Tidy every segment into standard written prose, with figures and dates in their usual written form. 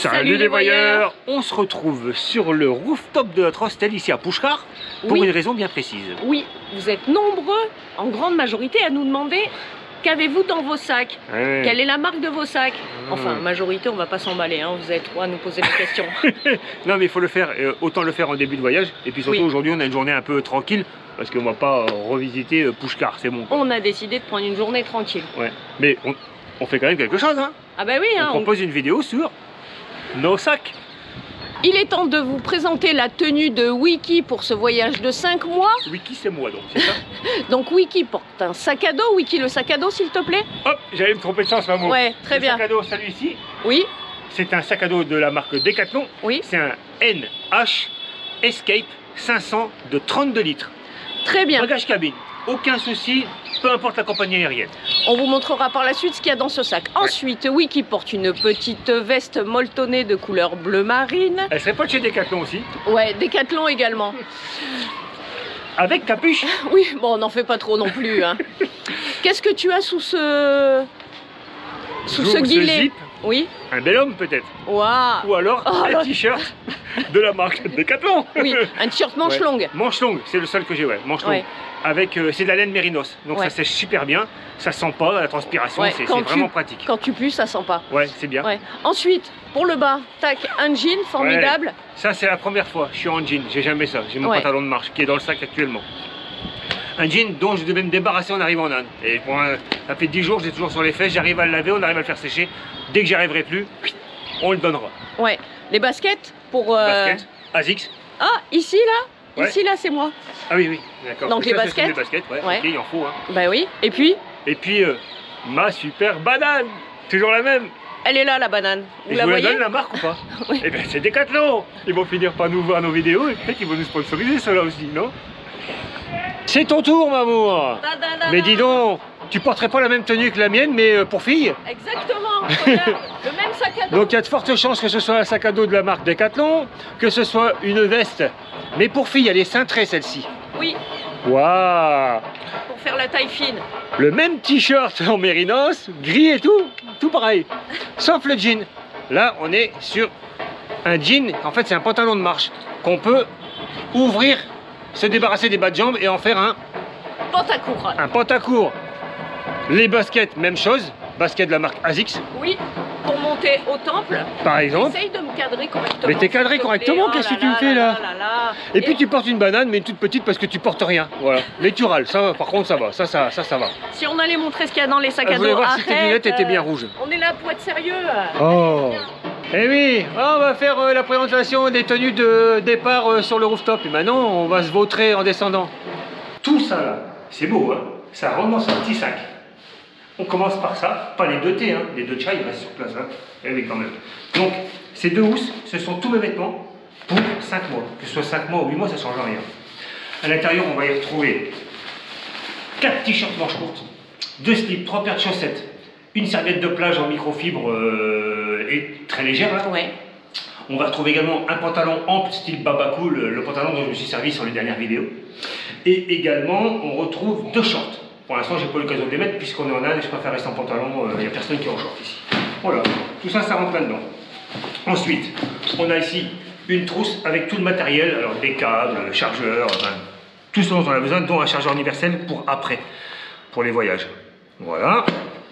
Salut les voyeurs. On se retrouve sur le rooftop de notre hostel ici à Pushkar pour une raison bien précise. Oui, vous êtes nombreux, en grande majorité, à nous demander qu'avez-vous dans vos sacs. Quelle est la marque de vos sacs. Enfin, majorité, on va pas s'emballer, hein. Vous êtes trois à nous poser des questions. Non mais il faut le faire, autant le faire en début de voyage. Et puis surtout aujourd'hui on a une journée un peu tranquille parce qu'on va pas revisiter Pushkar, c'est bon. On a décidé de prendre une journée tranquille. Ouais, mais on fait quand même quelque chose, hein. Ah bah oui, hein, on propose une vidéo sur nos sacs. Il est temps de vous présenter la tenue de Wiki pour ce voyage de 5 mois. Wiki c'est moi donc, c'est ça. Donc Wiki porte un sac à dos. Wiki, le sac à dos s'il te plaît. Hop, j'allais me tromper de sens maman. Ouais, très bien. Le sac à dos, celui-ci. Oui. C'est un sac à dos de la marque Decathlon. Oui. C'est un NH Escape 500 de 32 litres. Très bien. Bagage cabine, aucun souci, peu importe la compagnie aérienne. On vous montrera par la suite ce qu'il y a dans ce sac. Ensuite, Wiki porte une petite veste molletonnée de couleur bleu marine. Elle serait pas de chez Decathlon aussi? Ouais, Decathlon également. Avec capuche? Oui, bon, on n'en fait pas trop non plus. Hein. Qu'est-ce que tu as sous ce gilet? Zip. Oui. Un bel homme peut-être. Waouh. Ou alors un t-shirt de la marque Decathlon. Oui, un t-shirt manche longue. Manche longue, c'est le seul que j'ai, manche longue. Avec, c'est de la laine mérinos, donc ça sèche super bien, ça sent pas la transpiration, c'est vraiment pratique. Quand tu pues, ça sent pas. Ouais, c'est bien. Ensuite, pour le bas, tac, un jean formidable. Ça c'est la première fois, je suis en jean, j'ai jamais ça, j'ai mon pantalon de marche qui est dans le sac actuellement. Un jean dont je devais me débarrasser en arrivant en Inde. Et ça fait 10 jours, j'ai toujours sur les fesses, j'arrive à le laver, on arrive à le faire sécher. Dès que j'y arriverai plus, on le donnera. Ouais, les baskets pour... Baskets, Asics. Ah, ici là Ici là, c'est moi. Ah oui, d'accord. Donc les baskets. Les baskets, okay, il en faut. Hein. Bah oui, et puis ma super banane, toujours la même. Elle est là, la banane. Vous la voyez? Donne la marque ou pas? Oui. Eh bien, c'est Decathlon. Ils vont finir par nous voir nos vidéos et peut-être qu'ils vont nous sponsoriser cela aussi, non? C'est ton tour, maman. Mais dis donc, tu porterais pas la même tenue que la mienne, mais pour fille? Exactement. Regarde, le même sac à dos. Donc il y a de fortes chances que ce soit un sac à dos de la marque Decathlon, que ce soit une veste. Mais pour fille, elle est cintrée celle-ci. Oui. Waouh. Pour faire la taille fine. Le même t-shirt en mérinos, gris et tout pareil. Sauf le jean. Là, on est sur un jean. En fait, c'est un pantalon de marche qu'on peut ouvrir, se débarrasser des bas de jambes et en faire un pantacourt. Un pantacourt. Les baskets, même chose. Baskets de la marque Asics. Oui, pour monter au temple. Par exemple. Essaye de me cadrer correctement. Mais t'es cadré correctement, qu'est-ce que tu me fais là? Et puis tu portes une banane, mais une toute petite parce que tu portes rien. Voilà. Mais tu râles, ça par contre ça va, ça va. Si on allait montrer ce qu'il y a dans les sacs à dos, je voulais voir si tes lunettes étaient bien rouges. On est là pour être sérieux. Oh. Eh oui, on va faire la présentation des tenues de départ sur le rooftop. Et maintenant, on va se vautrer en descendant. Tout ça là, c'est beau, hein. Ça rentre dans un petit sac. On commence par ça, pas les deux T, hein. Les deux chats ils restent sur place, hein. Eh oui, quand même. Donc, ces deux housses, ce sont tous mes vêtements pour 5 mois. Que ce soit 5 mois ou 8 mois, ça ne change rien. À l'intérieur, on va y retrouver 4 t-shirts manches courtes, 2 slips, 3 paires de chaussettes, une serviette de plage en microfibre et très légère là. Ouais. On va retrouver également un pantalon ample style Baba Cool, le pantalon dont je me suis servi sur les dernières vidéos. Et également, on retrouve 2 shorts. Pour l'instant, j'ai pas l'occasion de les mettre puisqu'on est en Inde et je préfère rester en pantalon. Il n'y a personne qui est en short ici. Voilà, tout ça, ça rentre là-dedans. Ensuite, on a ici une trousse avec tout le matériel, alors des câbles, chargeurs, enfin, tout ce dont on a besoin, dont un chargeur universel pour après, pour les voyages. Voilà.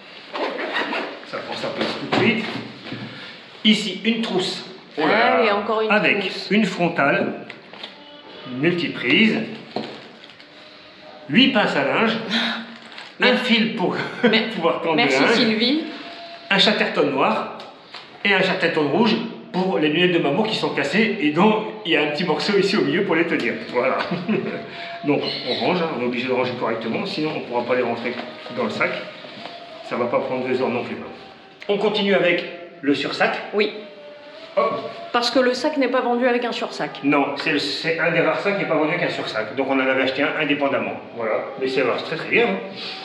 Ça prend sa place tout de suite. Ici, une trousse. Et encore une avec trousse. Une frontale, multiprise, 8 pinces à linge, un fil pour pouvoir tendre le linge. Merci Sylvie. Un chatterton noir et un chatterton rouge pour les lunettes de maman qui sont cassées et dont il y a un petit morceau ici au milieu pour les tenir. Voilà. Donc on range, hein, on est obligé de ranger correctement, sinon on ne pourra pas les rentrer dans le sac. Ça ne va pas prendre 2 heures non plus. On continue avec le sursac. Oui. Hop. Parce que le sac n'est pas vendu avec un sursac. Non, c'est un des rares sacs qui n'est pas vendu avec un sursac. Donc on en avait acheté un indépendamment. Voilà. Mais c'est très très bien. Hein.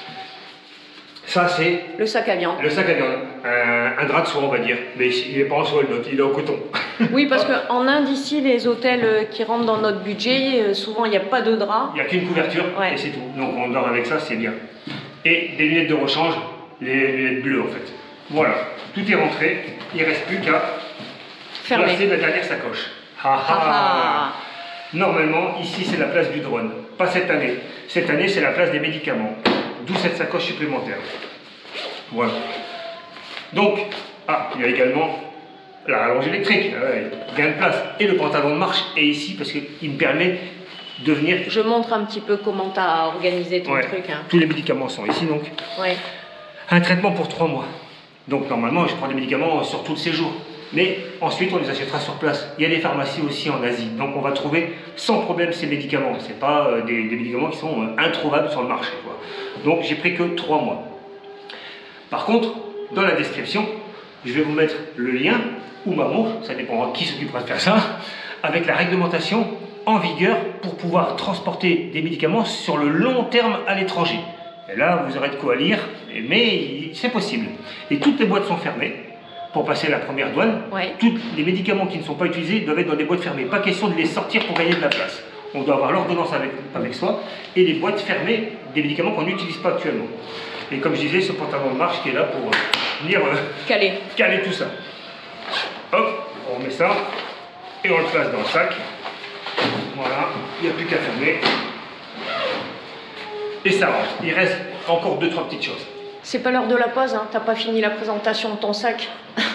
Ça c'est... Le sac à viande. Le sac à viande. Un drap de soie on va dire. Mais il n'est pas en soie le nôtre, il est en coton. Oui, parce qu'en Inde ici, les hôtels qui rentrent dans notre budget, souvent il n'y a pas de drap. Il n'y a qu'une couverture et c'est tout. Donc on dort avec ça, c'est bien. Et des lunettes de rechange, les lunettes bleues en fait. Voilà, tout est rentré. Il ne reste plus qu'à Fermé. Là, c'est la dernière sacoche. Normalement, ici, c'est la place du drone. Pas cette année. Cette année, c'est la place des médicaments. D'où cette sacoche supplémentaire. Voilà. Donc, il y a également la rallonge électrique. Gain de place. Et le pantalon de marche est ici parce qu'il me permet de venir... Je montre un petit peu comment tu as organisé ton truc. Hein. Tous les médicaments sont ici, donc. Ouais. Un traitement pour 3 mois. Donc, normalement, je prends des médicaments sur tout le séjour. Mais ensuite, on les achètera sur place. Il y a des pharmacies aussi en Asie. Donc, on va trouver sans problème ces médicaments. Ce n'est pas des médicaments qui sont introuvables sur le marché, quoi. Donc, j'ai pris que 3 mois. Par contre, dans la description, je vais vous mettre le lien ou ma montre, ça dépendra qui s'occupera de faire ça, avec la réglementation en vigueur pour pouvoir transporter des médicaments sur le long terme à l'étranger. Et là, vous aurez de quoi lire, mais c'est possible. Et toutes les boîtes sont fermées pour passer la première douane. Ouais. Tous les médicaments qui ne sont pas utilisés doivent être dans des boîtes fermées. Pas question de les sortir pour gagner de la place. On doit avoir l'ordonnance avec soi et les boîtes fermées des médicaments qu'on n'utilise pas actuellement. Et comme je disais, ce pantalon de marche qui est là pour venir caler tout ça. Hop, on met ça et on le place dans le sac. Voilà, il n'y a plus qu'à fermer. Et ça rentre. Il reste encore 2-3 petites choses. C'est pas l'heure de la pause, hein. T'as pas fini la présentation de ton sac.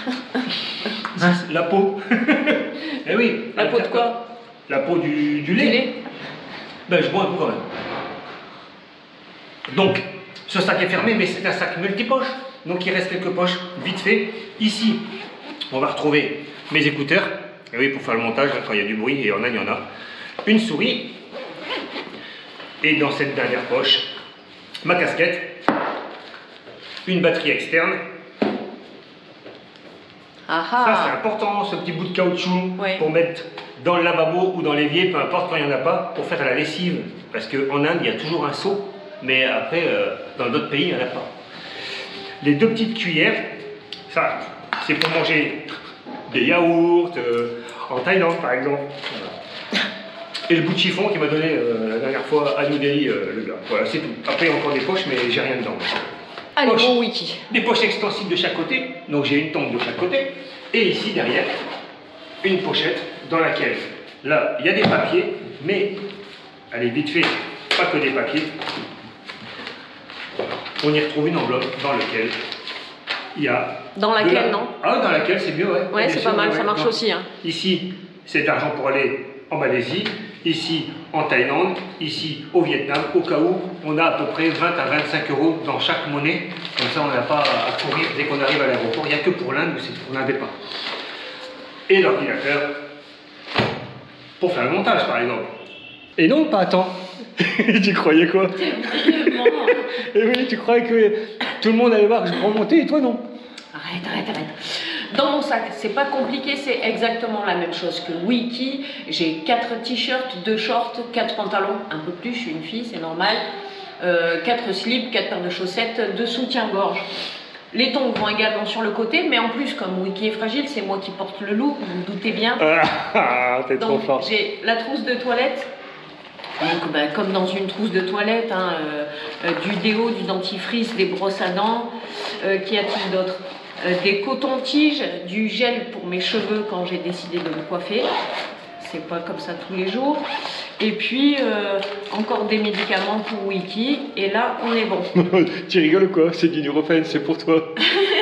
La peau. Eh oui. La peau de quoi? La peau du lait. Ben, je bois un peu quand même. Donc, ce sac est fermé, mais c'est un sac multipoche. Donc, il reste quelques poches vite fait. Ici, on va retrouver mes écouteurs. Et oui, pour faire le montage, quand il y a du bruit, et il y en a. Une souris. Et dans cette dernière poche, ma casquette. Une batterie externe. Ça, c'est important, ce petit bout de caoutchouc pour mettre dans le lavabo ou dans l'évier, peu importe quand il n'y en a pas, pour faire la lessive. Parce qu'en Inde, il y a toujours un seau, mais après, dans d'autres pays, il n'y en a pas. Les 2 petites cuillères, ça, c'est pour manger des yaourts, en Thaïlande par exemple. Et le bout de chiffon qu'il m'a donné la dernière fois à New Delhi, le gars. Voilà, c'est tout. Après, il y a encore des poches, mais j'ai rien dedans. Allez, bon wiki. Des poches extensibles de chaque côté, donc j'ai une tombe de chaque côté. Et ici, derrière, une pochette dans laquelle, là, il y a des papiers, mais, allez, vite fait, pas que des papiers. On y retrouve une enveloppe dans laquelle il y a... Dans laquelle, non? Ah, dans laquelle, c'est mieux, ouais. Ouais, c'est pas mal, ça marche aussi. Hein. Ici, c'est de l'argent pour aller en Malaisie, ici en Thaïlande, ici au Vietnam, au cas où on a à peu près 20 à 25 € dans chaque monnaie. Comme ça, on n'a pas à courir dès qu'on arrive à l'aéroport. Il n'y a que pour l'Inde où on n'avait pas. Et l'ordinateur pour faire le montage, par exemple. Et non, pas à temps. Tu croyais quoi? Et oui, tu croyais que tout le monde allait voir que je prends monter et toi non? Arrête. Dans mon sac, c'est pas compliqué, c'est exactement la même chose que Wiki. J'ai 4 t-shirts, 2 shorts, 4 pantalons, un peu plus, je suis une fille, c'est normal. 4 slips, 4 paires de chaussettes, 2 soutiens-gorge. Les tongs vont également sur le côté, mais en plus, comme Wiki est fragile, c'est moi qui porte le loup, vous vous doutez bien. T'es trop fort. J'ai la trousse de toilette. Donc, comme dans une trousse de toilette, hein, du déo, du dentifrice, des brosses à dents. Qu'y a-t-il d'autre? Des cotons-tiges, du gel pour mes cheveux quand j'ai décidé de me coiffer. C'est pas comme ça tous les jours. Et puis, encore des médicaments pour Wiki. Et là, on est bon. Tu rigoles quoi? C'est du Nurofen, c'est pour toi.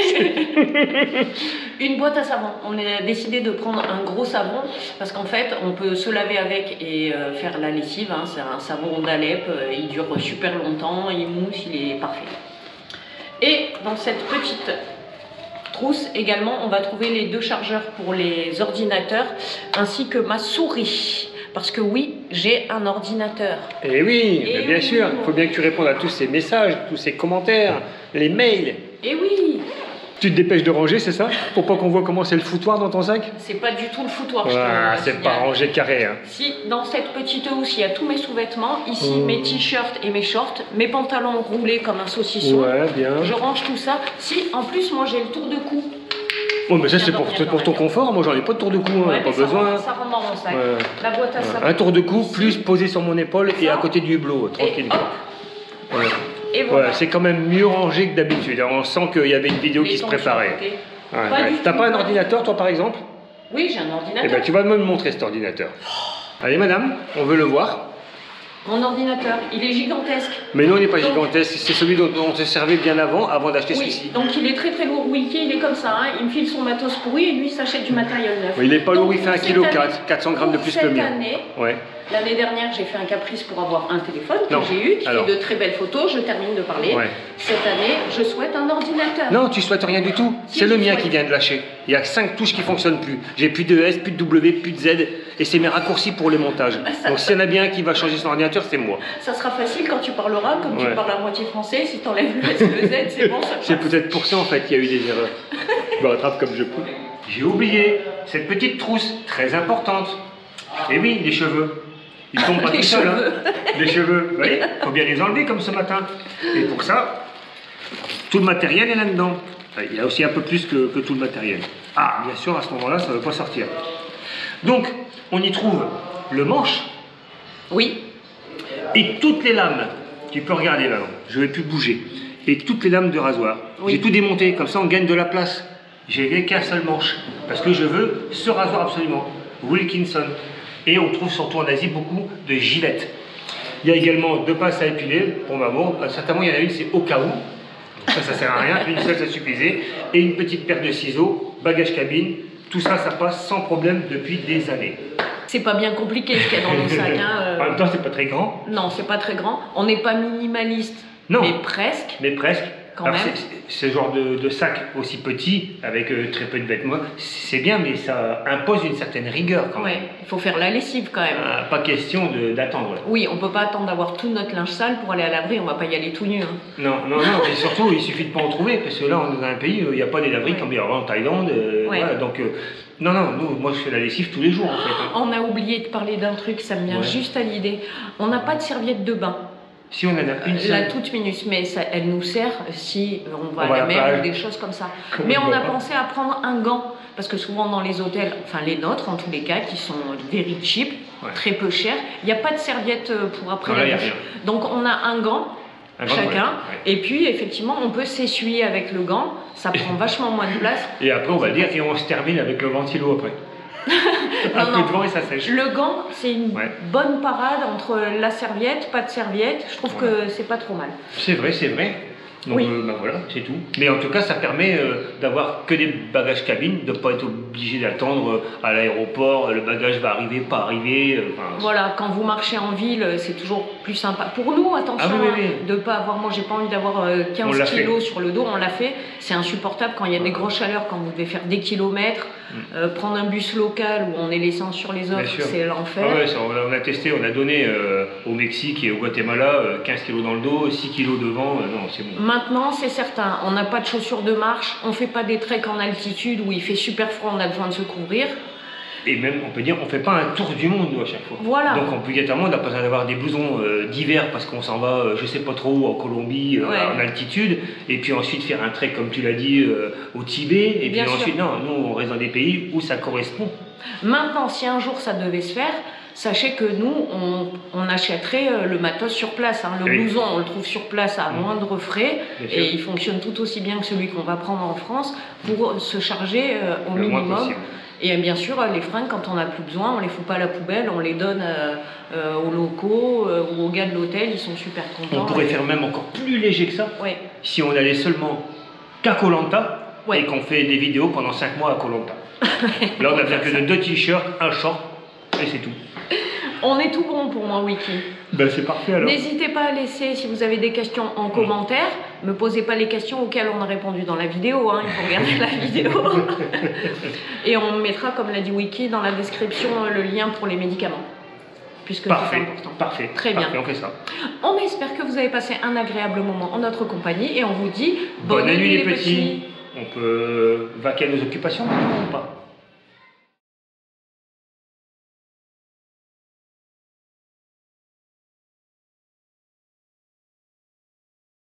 Une boîte à savon. On a décidé de prendre un gros savon parce qu'en fait, on peut se laver avec et faire la lessive. Hein. C'est un savon d'Alep. Il dure super longtemps. Il mousse, il est parfait. Et dans cette petite trousse également, on va trouver les 2 chargeurs pour les ordinateurs ainsi que ma souris. Parce que oui, j'ai un ordinateur. Et oui, mais bien sûr, il faut bien que tu répondes à tous ces messages, tous ces commentaires, les mails. Et oui. Tu te dépêches de ranger, c'est ça? Pour pas qu'on voit comment c'est le foutoir dans ton sac? C'est pas du tout le foutoir. C'est pas rangé carré. Hein. Si, dans cette petite housse, il y a tous mes sous-vêtements. Ici, mes t-shirts et mes shorts. Mes pantalons roulés comme un saucisson. Ouais, bien. Je range tout ça. Si, en plus, moi, j'ai le tour de cou. Oh, mais ça, c'est pour ton confort. Moi, j'en ai pas de tour de cou. Hein. Pas besoin. Ça rentre dans mon sac. La boîte à savon. Un tour de cou, plus posé sur mon épaule et à côté du hublot. Tranquille. Et voilà. Ouais, c'est quand même mieux rangé que d'habitude. On sent qu'il y avait une vidéo qui se préparait. T'as pas un ordinateur, toi, par exemple? Oui, j'ai un ordinateur. Eh bien, tu vas me le montrer cet ordinateur. Allez, madame, on veut le voir. Mon ordinateur, il est gigantesque. Mais non, il n'est pas gigantesque, c'est celui dont on se servait bien avant d'acheter celui-ci. Donc il est très très lourd. Wiki, il est comme ça, hein. Il me file son matos pourri et lui il s'achète du matériel neuf. Oui, il n'est pas lourd, il fait 1,4 kg, 400 grammes de pour plus que le mien. Ouais. L'année dernière, j'ai fait un caprice pour avoir un téléphone que j'ai eu, qui fait de très belles photos, je termine de parler. Ouais. Cette année, je souhaite un ordinateur. Non, tu souhaites rien du tout. C'est le mien qui vient de lâcher. Il y a 5 touches qui ne fonctionnent plus. J'ai plus de S, plus de W, plus de Z, et c'est mes raccourcis pour les montages. Donc s'il y en a bien un qui va changer son ordinateur, c'est moi. Ça sera facile quand tu parleras, comme tu parles à moitié français, si tu enlèves le S et le Z, c'est bon, ça passe. C'est peut-être pour ça en fait qu'il y a eu des erreurs. Je me rattrape comme je peux. J'ai oublié cette petite trousse très importante. Et oui, les cheveux. Ils tombent pas tout seuls, hein. Les cheveux, vous voyez, il faut bien les enlever comme ce matin. Et pour ça, tout le matériel est là-dedans. Il y a aussi un peu plus que tout le matériel. Ah, bien sûr, à ce moment-là, ça ne veut pas sortir. Donc, on y trouve le manche. Oui. Et toutes les lames. Tu peux regarder là, je ne vais plus bouger. Et toutes les lames de rasoir. Oui. J'ai tout démonté, comme ça on gagne de la place. J'ai qu'un seul manche. Parce que je veux ce rasoir absolument. Wilkinson. Et on trouve surtout en Asie beaucoup de gilettes. Il y a également 2 pinces à épiler pour maman. Certainement, il y en a une, c'est au cas où. Ça sert à rien. Une seule, ça suffisait. Et une petite paire de ciseaux, bagage cabine. Tout ça, ça passe sans problème depuis des années. C'est pas bien compliqué ce qu'il y a dans nos sacs. Hein. En même temps, c'est pas très grand. Non, c'est pas très grand. On n'est pas minimaliste, non. Mais presque. Mais presque. Quand même. Ce genre de sac aussi petit, avec très peu de vêtements, c'est bien, mais ça impose une certaine rigueur quand même. Oui, il faut faire la lessive quand même. Pas question d'attendre. Oui, on peut pas attendre d'avoir tout notre linge sale pour aller à laverie, on va pas y aller tout nu. Hein. Non, et surtout, il suffit de pas en trouver, parce que là, on est dans un pays où il n'y a pas des laveries comme il y a en Thaïlande. Voilà, donc, non, moi je fais la lessive tous les jours en fait. Hein. On a oublié de parler d'un truc, ça me vient juste à l'idée. On n'a pas de serviette de bain. Si on en a une seule. La toute minute, mais ça, elle nous sert si on va à la mer ou des choses comme ça. Mais on a pensé à prendre un gant, parce que souvent dans les hôtels, enfin les nôtres en tous les cas, qui sont very cheap, très peu chers, il n'y a pas de serviette pour après la douche. Donc on a un gant chacun, et puis effectivement on peut s'essuyer avec le gant, ça prend vachement moins de place. Et après on va dire, et on se termine avec le ventilo après. Un peu de vent et ça sèche. Le gant, c'est une bonne parade entre la serviette, pas de serviette. Je trouve que c'est pas trop mal. C'est vrai, c'est vrai. Donc voilà, c'est tout. Mais en tout cas, ça permet d'avoir que des bagages cabine, de ne pas être obligé d'attendre à l'aéroport, le bagage va arriver, pas arriver. Voilà, quand vous marchez en ville, c'est toujours plus sympa. Pour nous, attention, de ne pas avoir, moi j'ai pas envie d'avoir 15 kilos sur le dos, on l'a fait. C'est insupportable quand il y a des grosses chaleurs, quand vous devez faire des kilomètres, prendre un bus local où on est l'essence sur les autres, c'est l'enfer. Ah ouais, on a testé, on a donné au Mexique et au Guatemala 15 kilos dans le dos, 6 kilos devant, non, c'est bon. Maintenant, c'est certain, on n'a pas de chaussures de marche, on ne fait pas des treks en altitude où il fait super froid, on a besoin de se couvrir. Et même, on peut dire, on ne fait pas un tour du monde, nous, à chaque fois. Voilà. Donc, obligatoirement, on n'a pas besoin d'avoir des blousons d'hiver parce qu'on s'en va, je ne sais pas trop où, en Colombie, en altitude. Et puis ensuite, faire un trek, comme tu l'as dit, au Tibet. Et puis ensuite, non, nous, on reste dans des pays où ça correspond. Maintenant, si un jour ça devait se faire, sachez que nous, on achèterait le matos sur place. Hein. Le blouson, on le trouve sur place à moindre frais. Et il fonctionne tout aussi bien que celui qu'on va prendre en France pour se charger au minimum. Et bien sûr, les fringues, quand on n'a plus besoin, on ne les fout pas à la poubelle, on les donne aux locaux ou aux gars de l'hôtel, ils sont super contents. On pourrait faire même encore plus léger que ça, si on allait seulement qu'à Koh Lanta et qu'on fait des vidéos pendant 5 mois à Koh Lanta. Là, on a besoin que de 2 t-shirts, un short, et c'est tout. On est tout bon pour moi, Wiki. Ben, c'est parfait alors. N'hésitez pas à laisser, si vous avez des questions en commentaire. Ne me posez pas les questions auxquelles on a répondu dans la vidéo. Hein. Il faut regarder la vidéo. Et on mettra, comme l'a dit Wiki, dans la description le lien pour les médicaments. Puisque c'est important. Parfait. Très bien. On fait ça. On espère que vous avez passé un agréable moment en notre compagnie. Et on vous dit bonne nuit les petits. On peut vaquer à nos occupations maintenant ou pas?